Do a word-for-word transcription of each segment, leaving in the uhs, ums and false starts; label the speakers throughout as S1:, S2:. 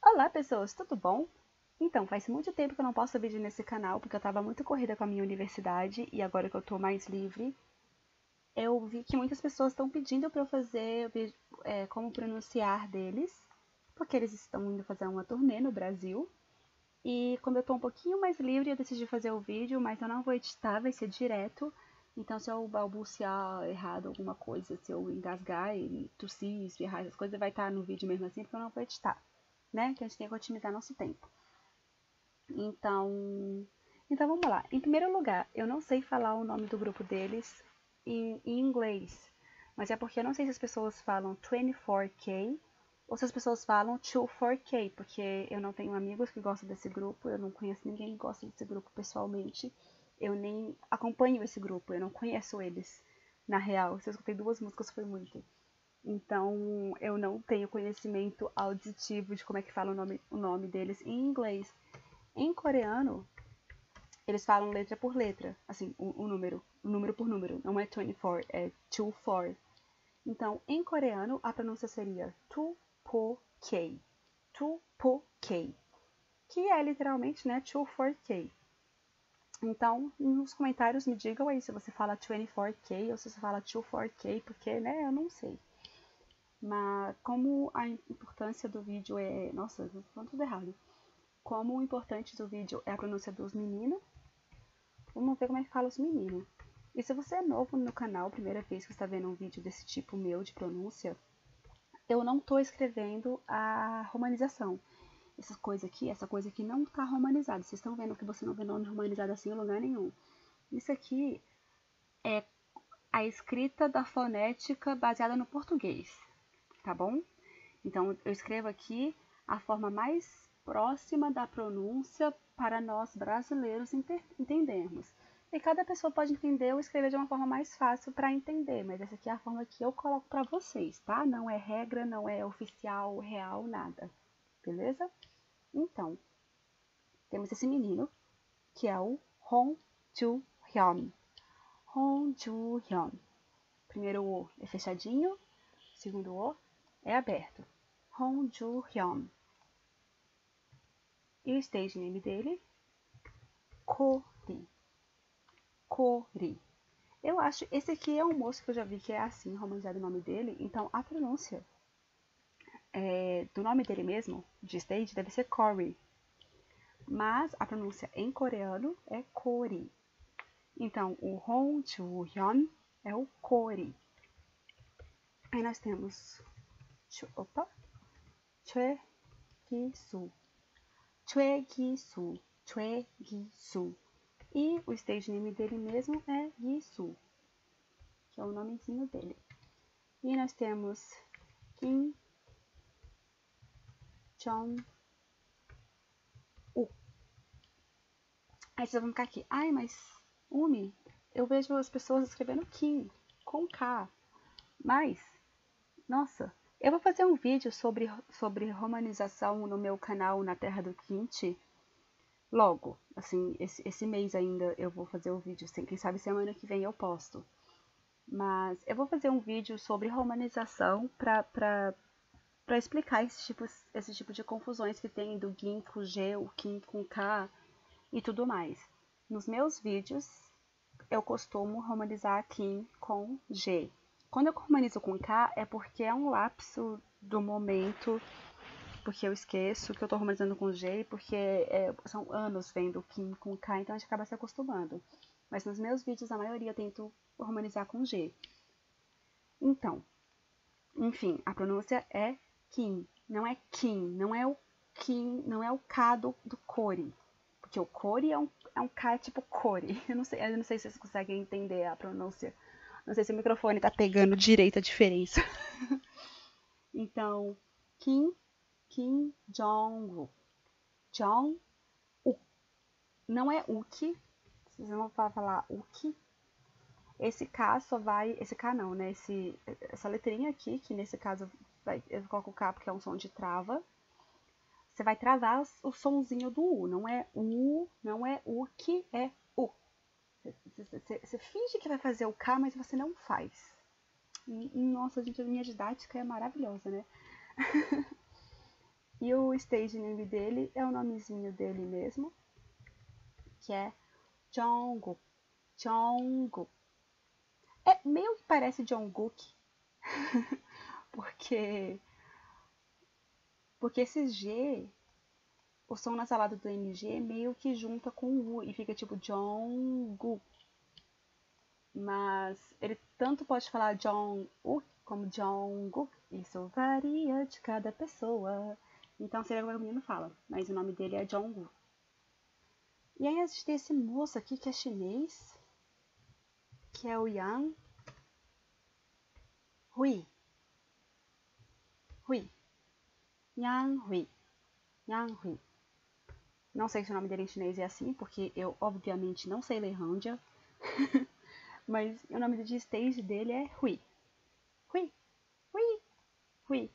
S1: Olá pessoas, tudo bom? Então, faz muito tempo que eu não posto vídeo nesse canal porque eu tava muito corrida com a minha universidade e agora que eu tô mais livre, eu vi que muitas pessoas estão pedindo pra eu fazer vídeo, é, como pronunciar deles, porque eles estão indo fazer uma turnê no Brasil. E quando eu tô um pouquinho mais livre, eu decidi fazer o vídeo, mas eu não vou editar, vai ser direto. Então, se eu balbuciar errado alguma coisa, se eu engasgar e tossir, espirrar essas coisas, vai estar no vídeo mesmo assim, porque eu não vou editar, né? Que a gente tem que otimizar nosso tempo. Então, então vamos lá. Em primeiro lugar, eu não sei falar o nome do grupo deles em, em inglês, mas é porque eu não sei se as pessoas falam vinte e quatro K ou se as pessoas falam vinte e quatro K, porque eu não tenho amigos que gostam desse grupo, eu não conheço ninguém que gosta desse grupo pessoalmente, eu nem acompanho esse grupo, eu não conheço eles, na real. Se eu escutei duas músicas foi muito. Então, eu não tenho conhecimento auditivo de como é que fala o nome, o nome deles em inglês. Em coreano, eles falam letra por letra, assim, o, o número, o número por número. Não é vinte e quatro, é vinte e quatro. Então, em coreano, a pronúncia seria 투포K. 투포K. Que é literalmente, né, vinte e quatro K. Então, nos comentários me digam aí se você fala vinte e quatro K ou se você fala vinte e quatro K, porque, né, eu não sei. Mas como a importância do vídeo é... Nossa, eu tô falando tudo errado. Como o importante do vídeo é a pronúncia dos meninos, vamos ver como é que fala os meninos. E se você é novo no canal, primeira vez que você está vendo um vídeo desse tipo meu de pronúncia, eu não estou escrevendo a romanização. Essa coisa aqui, essa coisa aqui não está romanizada. Vocês estão vendo que você não vê nome romanizado assim em lugar nenhum. Isso aqui é a escrita da fonética baseada no português, tá bom? Então, eu escrevo aqui a forma mais próxima da pronúncia para nós brasileiros entendermos. E cada pessoa pode entender ou escrever de uma forma mais fácil para entender, mas essa aqui é a forma que eu coloco para vocês, tá? Não é regra, não é oficial, real, nada. Beleza? Então, temos esse menino, que é o Hong Joo-hyun. Hong Joo-hyun. Primeiro O é fechadinho, segundo O é aberto. Hong Joo-hyun. E o stage name dele, Kori. Kori. Eu acho, esse aqui é um moço que eu já vi que é assim, romanizado o nome dele, então a pronúncia é, do nome dele mesmo, de stage, deve ser Cory. Mas a pronúncia em coreano é Kori. Então, o Hong Joo-hyun é o Kori. Aí nós temos, opa, Choi Gi-soo. Choi Gi-soo. Choi Gi-soo. E o stage name dele mesmo é Gi-soo, que é o nomezinho dele. E nós temos Kim Jong-un. Aí vocês vão ficar aqui. Ai, mas, Umi, eu vejo as pessoas escrevendo Kim, com K. Mas, nossa, eu vou fazer um vídeo sobre, sobre romanização no meu canal Na Terra do Kimchi. Logo, assim, esse, esse mês ainda eu vou fazer o vídeo. Assim, quem sabe semana que vem eu posto. Mas eu vou fazer um vídeo sobre romanização pra... pra para explicar esse tipo, esse tipo de confusões que tem do Gin com G, o Kim com K e tudo mais. Nos meus vídeos, eu costumo romanizar Kim com G. Quando eu romanizo com K, é porque é um lapso do momento, porque eu esqueço que eu tô romanizando com G, porque é, são anos vendo Kim com K, então a gente acaba se acostumando. Mas nos meus vídeos, a maioria eu tento romanizar com G. Então, enfim, a pronúncia é Kim, não é Kim, não é o Kim, não é o K do, do Kori. Porque o Kori é um, é um K tipo Kori. Eu não sei, eu não sei se vocês conseguem entender a pronúncia. Não sei se o microfone tá pegando direito a diferença. Então, Kim, Kim Jong-un. Jong-un. Não é Uki. Vocês não vão falar Uki. Esse K só vai... Esse K não, né? Esse, essa letrinha aqui, que nesse caso vai, eu coloco o K porque é um som de trava. Você vai travar o sonzinho do U. Não é U, não é U que é U. Você finge que vai fazer o K, mas você não faz. Nossa, gente, a minha didática é maravilhosa, né? E o stage name dele é o nomezinho dele mesmo, que é Jungkook. Jungkook. É meio que parece Jungkook, porque porque esse G, o som na salada do M G meio que junta com o U e fica tipo Jungkook. Mas ele tanto pode falar Jong-uk como Jungkook. Isso varia de cada pessoa. Então seria como o menino fala, mas o nome dele é Jungkook. E aí a gente tem esse moço aqui que é chinês, que é o Yang Hui. Hui. Yang Hui. Yang Hui. Não sei se o nome dele em chinês é assim, porque eu obviamente não sei ler Hanja. Mas o nome de stage dele é Hui. Hui. Hui. Hui.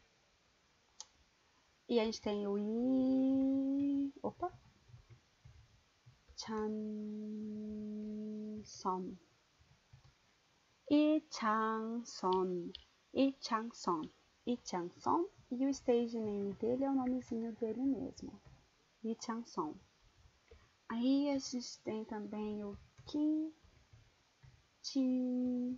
S1: E a gente tem o I... Opa. Chang-son. I Chang-son. I Chang-son. I Chang-son. E o stage name dele é o nomezinho dele mesmo. I Chang-son. Aí a gente tem também o Kim Jin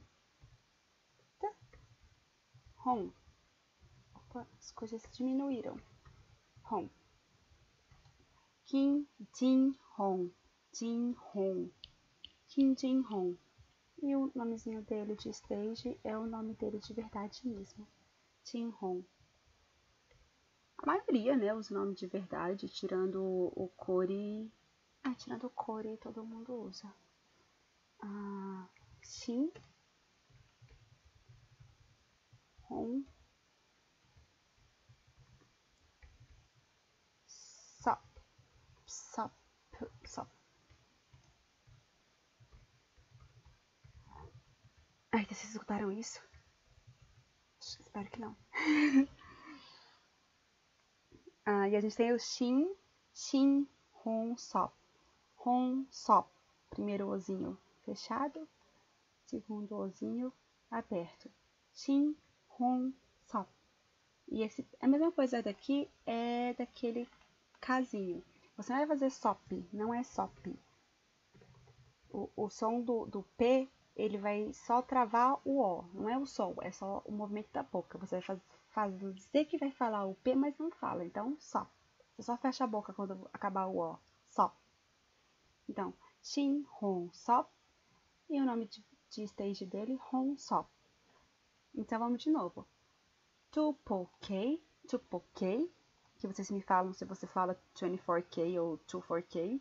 S1: Hong. Opa, as coisas diminuíram. Hong. Kim Jin Hong. Jin Hong. Kim Jin Hong. E o nomezinho dele de stage é o nome dele de verdade mesmo. Jin Hong. A maioria, né, os nomes de verdade, tirando o Corey. Ah, tirando o Corey, todo mundo usa. Ah, Shin Hong Sop. Sop. Sop. Ai, vocês escutaram isso? Espero que não. Ah, e a gente tem o Shin, Shin, Hong, Sop. Hong, Sop. Primeiro ozinho fechado, segundo ozinho aberto. Shin, Hong, Sop. E esse, a mesma coisa daqui é daquele casinho. Você não vai fazer Sop, não é Sop. O, o som do, do P, ele vai só travar o O, não é o som, é só o movimento da boca. Você vai fazer, fazer que vai falar o P, mas não fala, então só. Você só fecha a boca quando acabar o O, só. Então, Shin, Hong, Sop, e o nome de, de stage dele, Hong, Sop. Então, vamos de novo. Tupokei, Tupokei, que vocês me falam se você fala vinte e quatro K ou vinte e quatro K.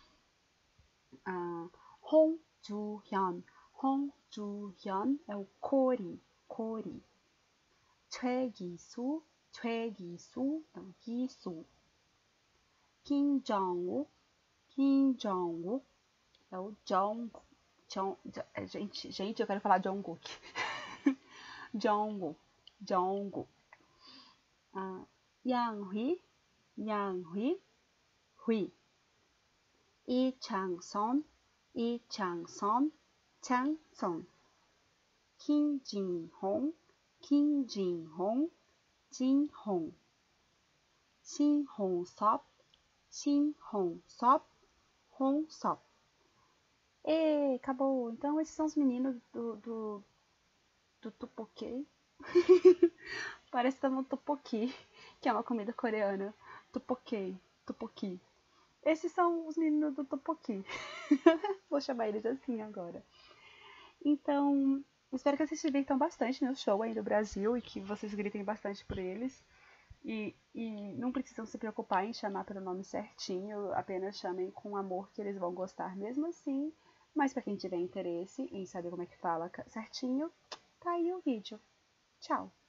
S1: Ah, Hong Ju-hyun. Hong Ju-hyun é o Corey. Corey. Choi Gi-soo. Choi Gi-soo. Então, Gi-soo. Kim Jong-wook. Kim Jong-wook é o Jong. Jong gente, gente, eu quero falar Jungkook. Jungkook. Jungkook. Ah, Yang Hui. Yang Hui. Hui. Lee Chang-son. Lee Chang-son. Chang-son. Kim Jin-hong. Kim Jin-hong. Jin-hong. Shin Hong-sop. Shin Hong-sop. Hong-sop. E acabou. Então esses são os meninos do do, do Tupokei. Parece que tá no Tteokbokki, que é uma comida coreana. Tupokei, Tteokbokki. Esses são os meninos do Tteokbokki. Vou chamar eles assim agora. Então, espero que vocês se divirtam bastante no show aí do Brasil e que vocês gritem bastante por eles. E, e não precisam se preocupar em chamar pelo nome certinho, apenas chamem com amor que eles vão gostar mesmo assim. Mas para quem tiver interesse em saber como é que fala certinho, tá aí o vídeo. Tchau!